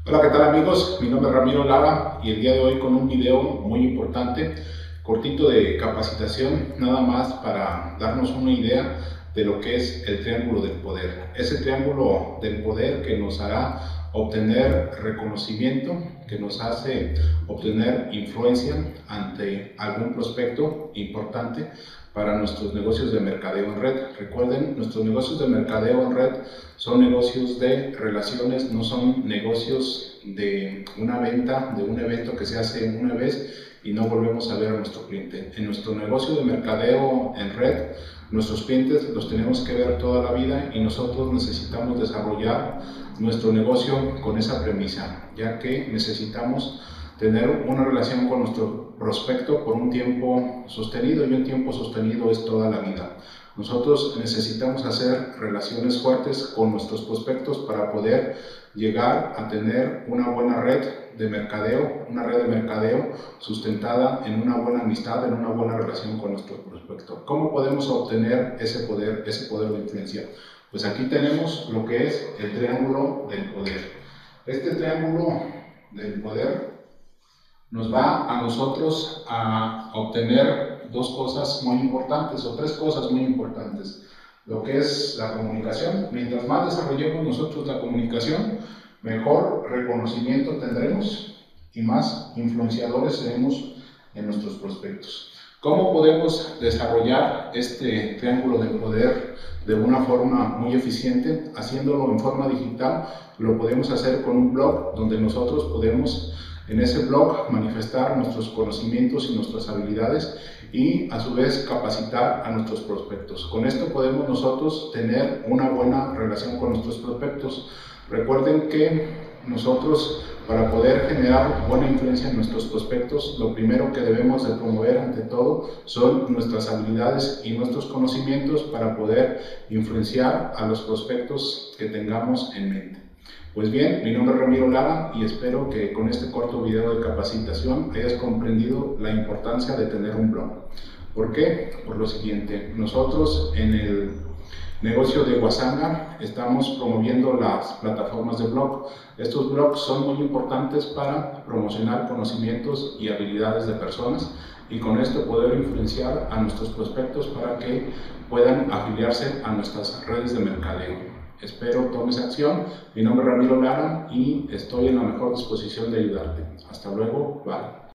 Hola, ¿qué tal amigos? Mi nombre es Ramiro Lara y el día de hoy con un video muy importante, cortito de capacitación, nada más para darnos una idea de lo que es el triángulo del poder. Ese triángulo del poder que nos hará obtener reconocimiento, que nos hace obtener influencia ante algún prospecto importante para nuestros negocios de mercadeo en red. Recuerden, nuestros negocios de mercadeo en red son negocios de relaciones, no son negocios de una venta, de un evento que se hace una vez y no volvemos a ver a nuestro cliente. En nuestro negocio de mercadeo en red, nuestros clientes los tenemos que ver toda la vida y nosotros necesitamos desarrollar nuestro negocio con esa premisa, ya que necesitamos tener una relación con nuestro prospecto por un tiempo sostenido, y un tiempo sostenido es toda la vida. Nosotros necesitamos hacer relaciones fuertes con nuestros prospectos para poder llegar a tener una buena red de mercadeo, una red de mercadeo sustentada en una buena amistad, en una buena relación con nuestro prospecto. ¿Cómo podemos obtener ese poder de influencia? Pues aquí tenemos lo que es el triángulo del poder. Este triángulo del poder nos va a nosotros a obtener dos cosas muy importantes o tres cosas muy importantes. Lo que es la comunicación. Mientras más desarrollemos nosotros la comunicación, mejor reconocimiento tendremos y más influenciadores seremos en nuestros prospectos. ¿Cómo podemos desarrollar este triángulo del poder de una forma muy eficiente? Haciéndolo en forma digital, lo podemos hacer con un blog donde nosotros podemos en ese blog manifestar nuestros conocimientos y nuestras habilidades y a su vez capacitar a nuestros prospectos. Con esto podemos nosotros tener una buena relación con nuestros prospectos. Recuerden que nosotros, para poder generar buena influencia en nuestros prospectos, lo primero que debemos de promover ante todo son nuestras habilidades y nuestros conocimientos para poder influenciar a los prospectos que tengamos en mente. Pues bien, mi nombre es Ramiro Lara y espero que con este corto video de capacitación hayas comprendido la importancia de tener un blog. ¿Por qué? Por lo siguiente, nosotros en el negocio de Wasanga estamos promoviendo las plataformas de blog. Estos blogs son muy importantes para promocionar conocimientos y habilidades de personas y con esto poder influenciar a nuestros prospectos para que puedan afiliarse a nuestras redes de mercadeo. Espero tomes acción. Mi nombre es Ramiro Lara y estoy en la mejor disposición de ayudarte. Hasta luego. Bye.